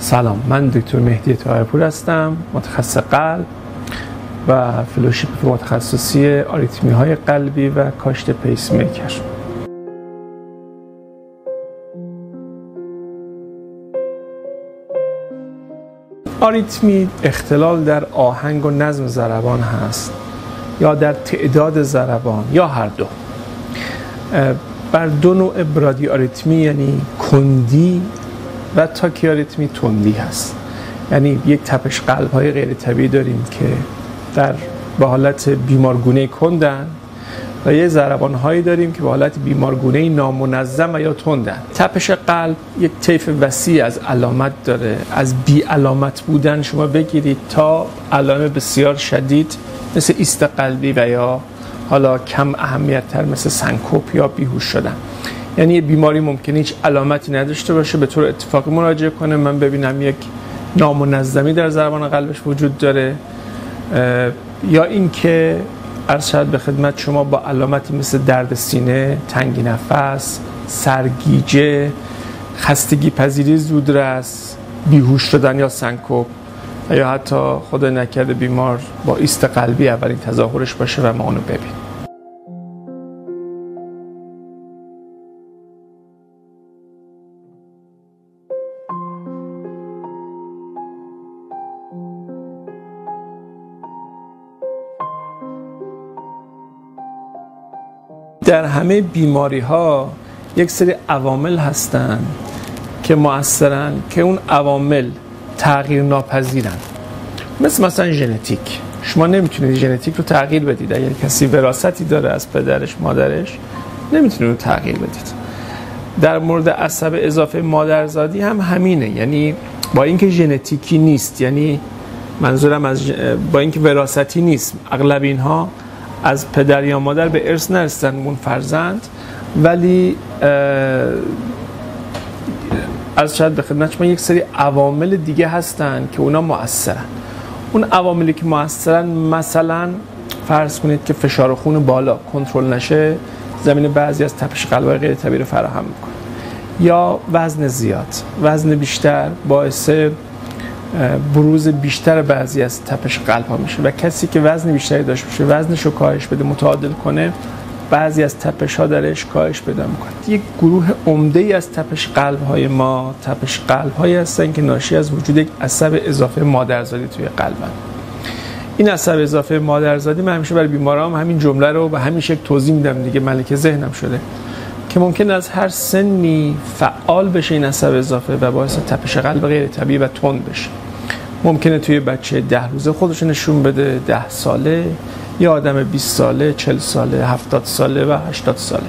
سلام، من دکتر مهدی طاهرپور هستم، متخصص قلب و فلوشیپ فوق تخصصی آریتمی های قلبی و کاشت پیس میکر. آریتمی اختلال در آهنگ و نظم ضربان هست یا در تعداد ضربان یا هر دو. بر دو نوع برادی آریتمی یعنی کندی و تاکیاریتمی تندی هست. یعنی یک تپش قلب های غیر طبیعی داریم که به حالت بیمارگونه کندن و یه ضربان هایی داریم که به حالت بیمارگونه نامنظم و یا تندن. تپش قلب یک طیف وسیع از علامت داره، از بی علامت بودن شما بگیرید تا علائم بسیار شدید مثل ایست قلبی و یا حالا کم اهمیت تر مثل سنکوپ یا بیهوش شدن. یعنی بیماری ممکنه هیچ علامتی نداشته باشه، به طور اتفاقی مراجعه کنه، من ببینم یک نامنظمی در ضربان قلبش وجود داره، یا اینکه عرض شد به خدمت شما با علامتی مثل درد سینه، تنگی نفس، سرگیجه، خستگی پذیری زودرس، بیهوش شدن یا سنکوپ و یا حتی خدا نکرده بیمار با ایست قلبی اولین تظاهرش باشه و ما اونو ببینیم. در همه بیماری ها یک سری عوامل هستن که مؤثرن که اون عوامل تغییر ناپذیرن، مثلا ژنتیک. شما نمیتونید ژنتیک رو تغییر بدید. اگر کسی وراثتی داره از پدرش مادرش نمیتونید رو تغییر بدید. در مورد عصب اضافه مادرزادی هم همینه، یعنی با اینکه ژنتیکی نیست، یعنی منظورم با اینکه وراثتی نیست، اغلب اینها از پدر یا مادر به ارث نرسیدن اون فرزند، ولی از شاید به خدمت شما یک سری عوامل دیگه هستن که اونا مؤثرن. اون عواملی که مؤثرن مثلا فرض کنید که فشار خون بالا کنترل نشه، زمین بعضی از تپش قلب‌های غیر طبیعی رو فراهم میکنه، یا وزن زیاد، وزن بیشتر باعث بروز بیشتر بعضی از تپش قلب ها میشه و کسی که وزن بیشتری داشته باشه وزنش رو کاهش بده، متعادل کنه، بعضی از تپش ها درش کاهش پیدا میکنه. یک گروه عمده ای از تپش قلب های ما تپش قلب هایی هستن که ناشی از وجود یک عصب اضافه مادرزادی توی قلبن. این عصب اضافه مادرزادی، من همیشه برای بیمارام همین جمله رو به همین شکل توضیح میدم دیگه، ملکه ذهنم شده، که ممکن از هر سنی فعال بشه این عصب اضافه و باعث تپش قلب غیر طبیعی و تند بشه. ممکنه توی بچه 10 روزه خودش نشون بده، 10 ساله، یا آدم 20 ساله، 40 ساله، 70 ساله و 80 ساله.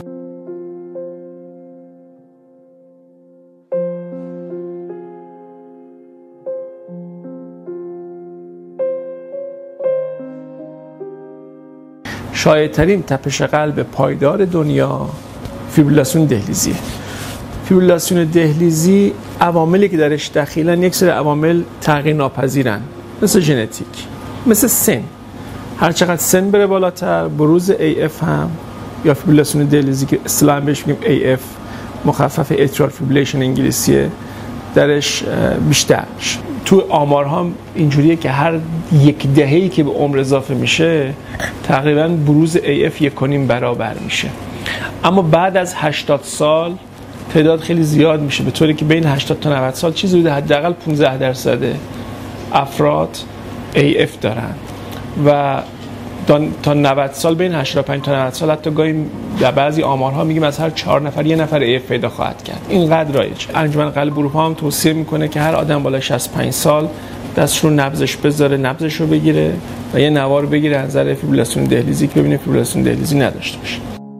شایع‌ترین تپش قلب پایدار دنیا فیبریلاسیون دهلیزیه. فیبریلاسیون دهلیزی عواملی که درش دخیلن یک سری عوامل تغییر ناپذیرن، مثل ژنتیک، مثل سن. هر چقدر سن بره بالاتر، بروز AF هم یا فیبریلاسیون دهلیزی که اصطلاحاً بهش میگیم AF، مخفف اتریال فیبریلیشن انگلیسیه، درش بیشتر. تو آمارها هم اینجوریه که هر یک دهه‌ای که به عمر اضافه میشه تقریباً بروز AF 1.5 برابر میشه. اما بعد از 80 سال تعداد خیلی زیاد میشه، به طوری که بین 80 تا 90 سال چیزی بوده حداقل 15% افراد AF دارن و تا 90 سال، بین 85 تا 90 سال حتی گاهی در بعضی آمارها میگیم از هر 4 نفر 1 نفر AF پیدا خواهد کرد. اینقدر رایج. انجمن قلب اروپا هم توصیه میکنه که هر آدم بالای 65 سال دستش رو نبضش بذاره، نبضش رو بگیره و یه نوار بگیره از نظر فیبریلاسیون دهلیزی که ببینه فیبریلاسیون دهلیزی نداشته باشه.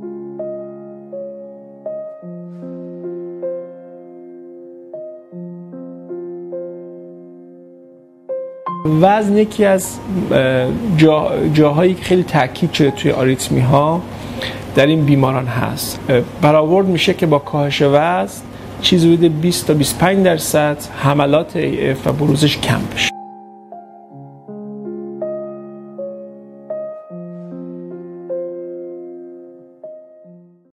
وزن یکی از جاهایی که خیلی تاکید شده توی آریتمی ها در این بیماران هست. برآورد میشه که با کاهش وزن چیزی بوده 20 تا 25% حملات AF و بروزش کم بشه.